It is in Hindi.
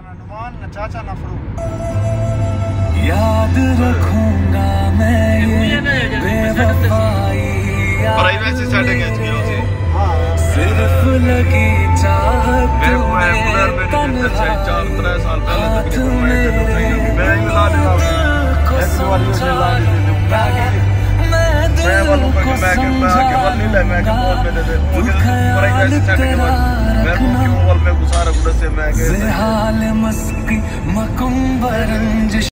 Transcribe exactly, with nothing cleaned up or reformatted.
नुमान चाचा नफरू याद रखूंगा मैं ये बेवफाई प्राइवेसी सेटिंग है इसकी रोज़ी सिर्फ लगी चाहत मेरे को है उधर में तन्हाई चार तरह साल पहले तक मैं तो मैं ही ला देना ऐसी वाली से ला देना मैं वालों को मैं के मैं आके बोल नहीं ले मैं के बोल में दे दे प्राइवेसी सेटिंग मैं को बोल में गुजारा गुड़ से मैं के हाल मस्की मकुंबरंज